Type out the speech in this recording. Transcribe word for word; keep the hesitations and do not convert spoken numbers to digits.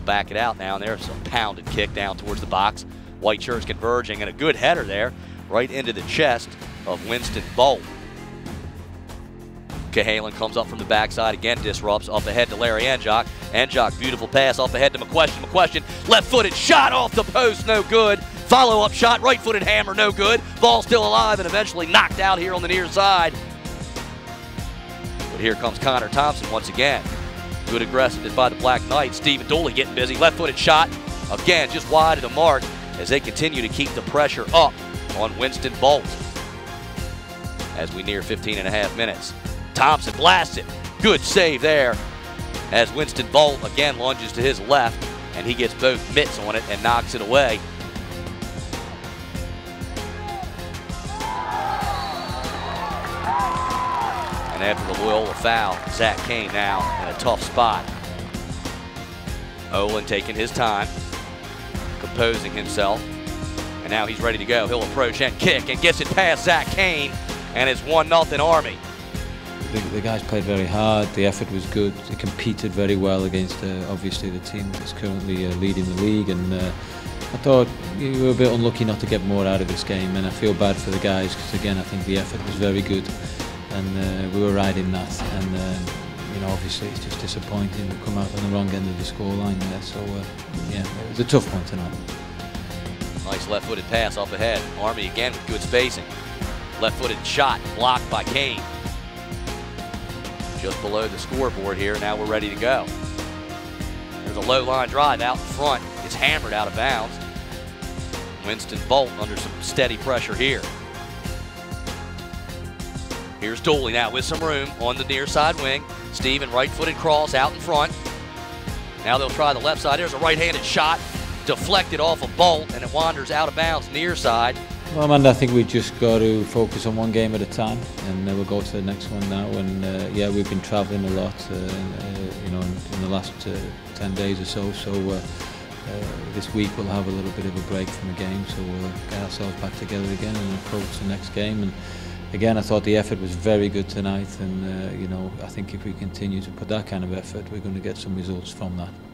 back it out now, and there's a pounded kick down towards the box. White shirts converging, and a good header there, right into the chest of Winston Bolt. Cahalan comes up from the backside, again disrupts, up ahead to Larry Anjock. Anjock, beautiful pass, up ahead to McQuestion. McQuestion, left-footed shot off the post, no good. Follow-up shot, right-footed hammer, no good. Ball still alive and eventually knocked out here on the near side. But here comes Connor Thompson once again. Good aggressiveness by the Black Knights. Stephen Dooley getting busy, left-footed shot. Again, just wide of the mark as they continue to keep the pressure up on Winston Bolt as we near fifteen and a half minutes. Thompson blasts it. Good save there as Winston Bolt again lunges to his left, and he gets both mitts on it and knocks it away. And after the Loyola foul, Zach Kane now in a tough spot. Olin taking his time, composing himself, and now he's ready to go. He'll approach and kick and gets it past Zach Kane, and it's one nothing Army. The, the guys played very hard, the effort was good, they competed very well against uh, obviously the team that's currently uh, leading the league, and uh, I thought we were a bit unlucky not to get more out of this game, and I feel bad for the guys because again I think the effort was very good, and uh, we were riding that, and uh, you know, obviously it's just disappointing to come out on the wrong end of the scoreline there, so uh, yeah, it was a tough one tonight. Nice left-footed pass up ahead. Army again with good spacing. Left-footed shot blocked by Kane. Just below the scoreboard here, now we're ready to go. There's a low line drive out in front. It's hammered out of bounds. Winston Bolt under some steady pressure here. Here's Dooley now with some room on the near side wing. Steven, right-footed cross out in front. Now they'll try the left side. There's a right-handed shot, deflected off a Bolt, and it wanders out of bounds near side. Well, Amanda, I think we just got to focus on one game at a time, and uh, we'll go to the next one now. And uh, yeah, we've been travelling a lot, uh, uh, you know, in, in the last uh, ten days or so. So uh, uh, this week we'll have a little bit of a break from the game, so we'll get ourselves back together again and approach the next game. And again, I thought the effort was very good tonight, and uh, you know, I think if we continue to put that kind of effort, we're going to get some results from that.